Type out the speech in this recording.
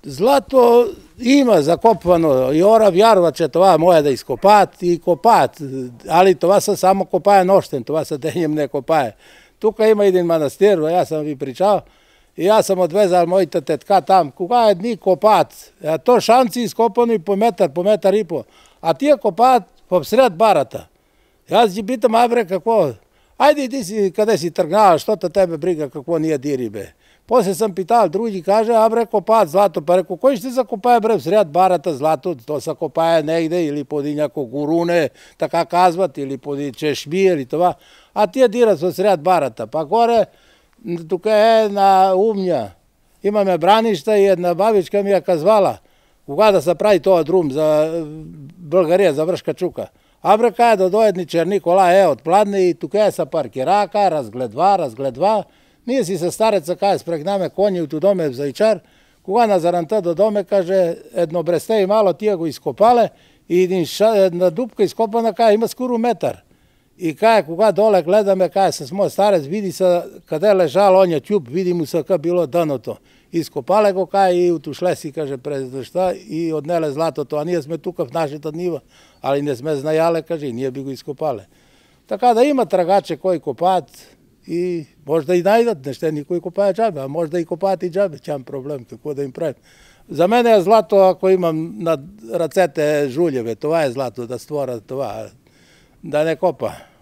Злато има закопвано и ора вярва, че това може да изкопаят и копаят, али това са само копае нощен, това са денем не копае. Тук има един манастир, аз съм ви причал, и аз съм отвезал моята тетка там, кога едни копаят, то шанци изкопано и по метър и по, а тия копаят всред барата. И аз ги питам, абре, какво? Айде иди си, къде си тръгнала, защото тебе брига, какво ние дири, бе. После съм питал, други каже, абре, копаят злато. Па реко, кой ще закопае, бре, всред барата злато? То се копае негде или поди някой горуне, така казват, или поди чешми, или това. А тия дират всред барата. Па горе, тук е на Умня. Имаме бранища и една бабичка ми я казвала, кога да се прави този друм за България, за Връшка чука. Абре, кае да дойдни черни кола, от Пладне и тук се паркира, разгледва. Ние си със стареца, кае, спрегнаме кони от доме в Зайчар, кога на заранта до доме, каже, едно бресте и мало, тия го изкопале и една дупка изкопана, кае, има скоро метър. И кае, кога доле гледаме, кае, с моят старец, види се къде лежал оня тюб, види му се къде било дъното. Изкопале го, кае, и отошле си, каже, през дъжда и отнеле златото, а ние сме тук в нашата нива, али не сме знаяле, каже, ние би го изкопале. Така да има трагаче, кой копаят, и може да и найдат, не ще никой копае джабе, а може да и копаят и джабе, чам проблем, какво да им правим. За мен е злато, ако имам на ръцете жулеве, това е злато, да створя това, да не копа.